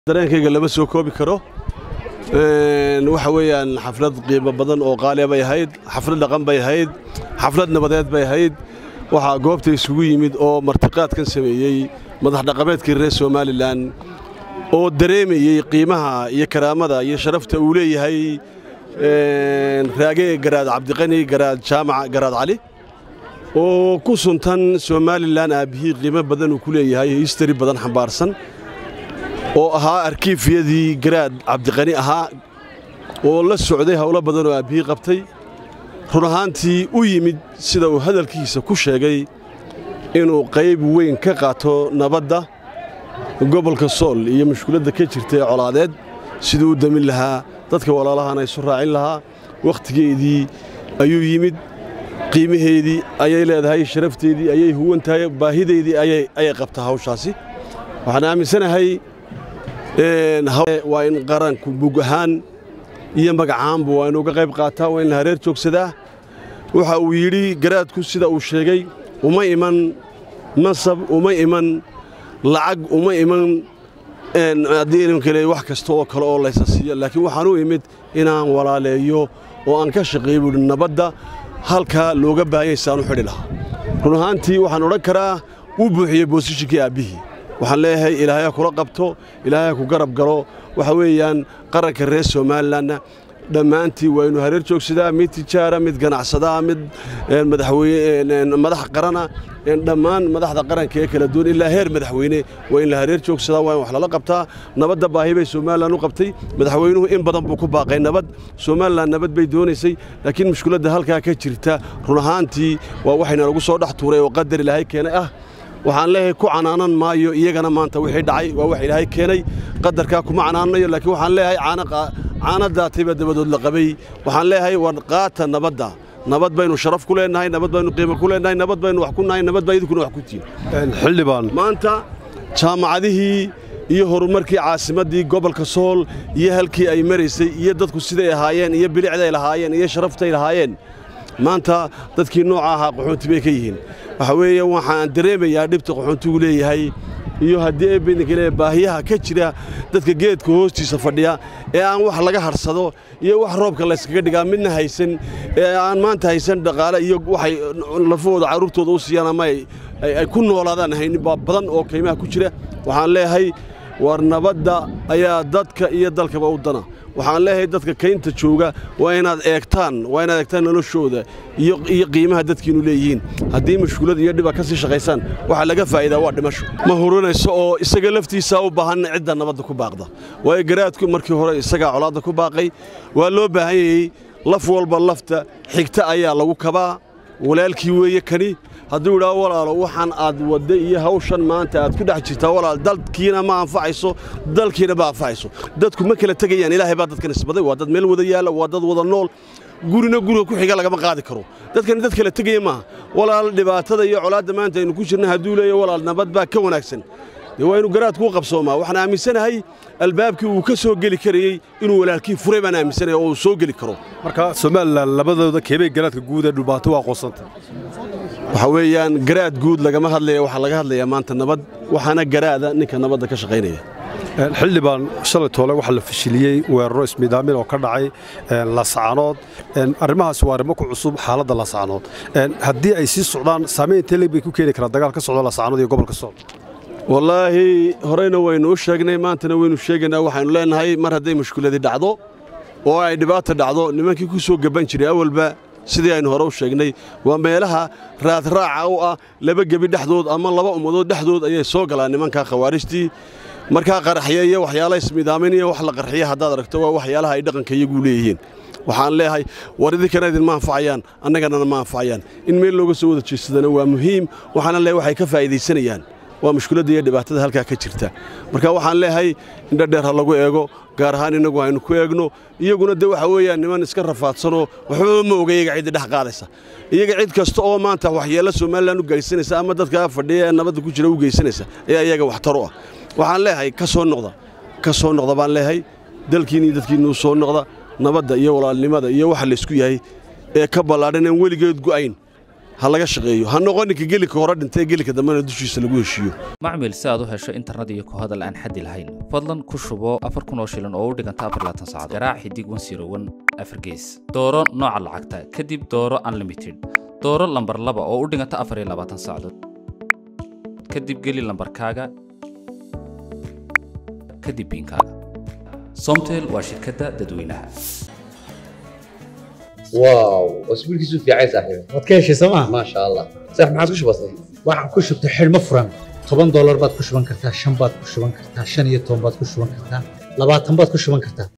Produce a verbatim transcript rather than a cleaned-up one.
dareenkayga lama soo koobi karo een waxa weeyaan xaflad qiimo badan oo qaali bay ahayd xaflad dhaqan bay ahayd xaflad nabadeed bay ahayd waxa goobta isugu yimid oo martiqaad kan sameeyay madax dhaqameedkii reer Soomaaliland oo dareemayay qiimaha iyo karaamada iyo sharafta uu leeyahay een raagay garaad Cabdiqani garaad Jaamac garaad Cali oo ku suntan Soomaaliland aabihii qiimo badan uu ku leeyahay history badan xambaarsan oo ahaa arkiifyadii garaad Cabdiqani ahaa oo la socday hawlo badan oo aabihii qabtay run ahaantii u yimid sida uu hadalkiisa ku sheegay inuu qayb weyn ka qaato nabadda gobolka Sool iyo mushkiladda ka jirtay colaadeed sidoo damin lahaa dadka walaalahana isu raacin lahaa waqtigeedii ayuu yimid qiimaheedii ayay leedahay sharafteedii ayay huwantahay baahideedii ayay ay qabtaa hawshaasi waxaan aaminsanahay een waa in qaranku bug ahaan iyo magacaanba waa inuu ka qayb qaataa waa in la hareer joogsadaa waxa uu yiri garaadku sida uu sheegay uma iman nasab uma iman lacag uma iman een adiin kale wax kasta oo kale oo la isasiyo laakiin waxaan u imid inaan walaaleeyo oo aan ka shaqeeyo nabadda halka looga baahayay saanu xidhi lahaa run ahaantii waxaan oran karaa uu buuxiyay boosishkii aabihii waxaan leeyahay ilaahay kula qabto ilaahay ku garab galo waxa weeyaan qaranka reer Soomaaliland dhamaantii waa inuu hareer joogsadaa mid tijaara mid ganacsada mid madaxweyne madax qarana dhamaan madaxda qaranka ee kala duwan ilaa heer madaxweyne waa in la hareer joogsadaa waa in wax la qabtaa nabadda baahi bay Soomaaliland u qabtay madaxweynuhu in badan buu ku baaqay nabad Soomaaliland nabad bay doonaysay laakiin mushkiladda halka ka jirta run ahaantii waa waxayna lagu soo dhax tuuray oo qadar ilaahay keenay ah waxaan leeyahay ku canaanan maayo iyagana maanta wixii dhacay waa wax ilaahay keenay qadarka kuma canaanayo laakiin waxaan leeyahay caana caanada tiba dabadood la qabay waxaan leeyahay war qaata nabadda nabad baynu sharaf ku leenahay nabad baynu qiimo ku leenahay nabad baynu wax ku nahay nabad baydu kuna wax ku tiin xildhibaan maanta jaamacadihii iyo horumarkii caasimadii gobolka Sool iyo halkii ay mareysay iyo dadku siday ahaayeen iyo bilicday lahaayeen iyo sharaftay lahaayeen maanta dadkii nooca ahaa qaxoonti bay ka yihiin waxa weeye waxaan dareemayaa dhibta qaxoontigu leeyahay iyo hadii ay beenkale baahiyaha ka jira dadka geedka hoostiisa fadhiya ee aan wax laga harsado iyo wax roobka la iskaga dhigaa midna haysan ee aan maanta haysan dhaqaale iyo waxay lafooda caruurtooda u siiyaan ama ay ku noolaadaan haynin badan oo qiimaha ku jira waxaan leeyahay war nabadda ayaa dadka iyo dalkaba u dana waxaan leeyahay dadka kaynta jooga waa inaad eegtaan waa inaad eegtaan noloshooda iyo iyo qiimaha dadkiinu leeyihiin hadii mushkilad iyo dhiba ka sii shaqeeysan waxa laga faa'iidaa waa dhimasho ma hurinayso oo isaga laftiisa u baahan cidda nabadda ku baaqda way garaadku markii hore isaga colaadda ku baaqay waa loo baahan yahay laf walba lafta xigta ayaa lagu kabaa walaalkii weeye kani hadduu yiraahdo walaalo waxaan aad wada iyo hawshan maanta aad ku dhex jirtaa walaal dalkiina ma anfacayso dalkiina ba anfacayso dadku ma kala tagayaan ilaahay baa dadkan isbaday waa dad meel wada yaala waa dad wada nool gurina guriga ku xiga laga ma qaadi karo dadkan dad kala tagay ma walaal dhibaatada iyo colaadda maanta aynu ku jirnaa haduu leeyahay walaal nabad baa ka wanaagsan waa inuu garaad ku qabsoomaa waxaan aaminsanahay albaabkii uu ka soo gali karayay inuu walaalkii furay baan aaminsanahay oo soo gali karo marka Soomaaliland labadooda keebay garaadka guud ee dhibaato waa qoosanta waxa weeyaan garaad guud lagama hadlayo waxa laga hadlayaa maanta nabad waxaana garaada ninka nabadda ka shaqeynaya xildhibaan shalay toole waxa la fashiliyay weeraro ismiidaamin oo ka dhacay la saanood arrimahaas waa arrimo ku cusub xaaladda la saanood haddii ay sii socdaan saameynta leeb bay ku keeni karaan dagaal ka socda la saanood iyo gobolka Sool wallaahi horeyna waynu u sheegnay maantana waynu sheegaynaa waxaanu leenahay mar hadday mushkiladii dhacdo oo ay dhibaato dhacdo nimankii ku soo gaban jiray awalba sidii aynu hore u sheegnay waa meelaha raad raaca u ah laba gabi dhaxdood ama laba umadood dhaxdood ayay soo galaan nimanka khawaarijtii marka qaraxyay iyo waxyaalaha ismiidaamin iyo wax la qarxiyo hadaad aragto waa waxyaalaha ay dhaqanka iyagu leeyihiin waxaan leeyahay war idinkana idin ma anfacayaan annagana ma anfacayaan in meel looga soo wada jeesadana waa muhiim waxaan leeyahay waxay ka faa'iideysanayaan waa mushkiladda iyo dhibaatada halka ka jirta marka waxaan leeyahay in dheer ha lagu eego gaar ahaan inagu aynu ku eegno iyaguna de waxa weeyaan niman iska rafaadsano waxba ma oga iyaga cid dhex qaadaysa iyaga cid kasta oo maanta waxyeelo Soomaaliland u geysanaysa ama dadka fadhiya nabadda ku jira u geysanaysa ayaa iyaga wax taro ah waxaan leeyahay ka soo noqda ka soo noqda baan leeyahay dalkiina dadkiina soo noqda nabadda iyo walaalnimada iyo waxa la isku yahay ee ka balaadhan weligeed go'ayn ha laga shaqeeyo ha noqoninka gelika hore dhintay gelika dambena dushiisa lagu heshiiyo macmiil si aad u hesho internet iyo ku hadal aan xad lahayn fadlan ku shubo afar kun oo shilin oo u dhiganta afar iyo labaatan saacadood garaac xidig one zero one afar gees dooro nooca lacagta kadib dooro unlimited dooro lambar laba oo u dhiganta afar iyo labaatan saacadood kadib geli lambarkaaga kadib biinkaaga Somtel waa shirkadda dadweynaha واو اسبوع كيسو في عايز صاحبي wadkeeshi sama ما شاء الله صح ما عاد كش بسيط waxaan ku shubtay xilmo furan toban dollar baad ku shuban kartaa shan baad ku shuban kartaa shan iyo toban baad ku shuban kartaa labaatan baad ku shuban kartaa